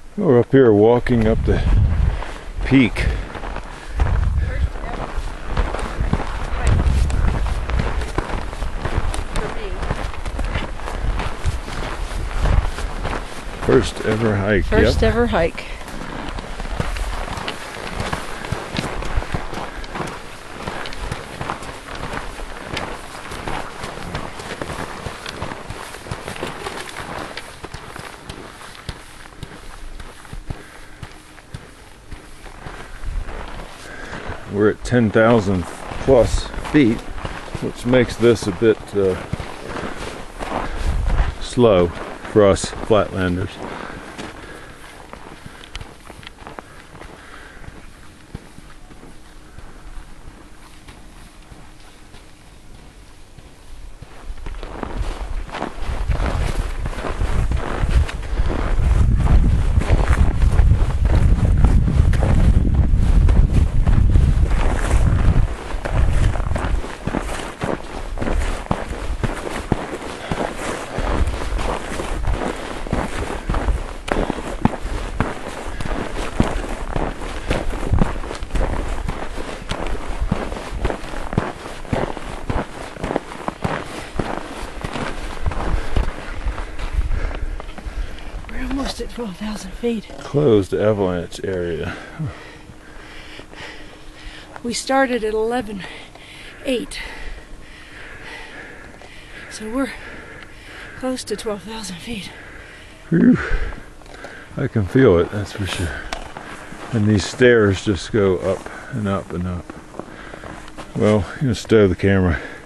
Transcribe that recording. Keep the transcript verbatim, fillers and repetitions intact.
We're up here walking up the peak. First ever hike. First Yep. ever hike. We're at ten thousand plus feet, which makes this a bit uh, slow for us flatlanders. Almost at twelve thousand feet. Closed avalanche area. We started at eleven eight. So we're close to twelve thousand feet. Whew. I can feel it, that's for sure. And these stairs just go up and up and up. Well, I'm gonna stow the camera.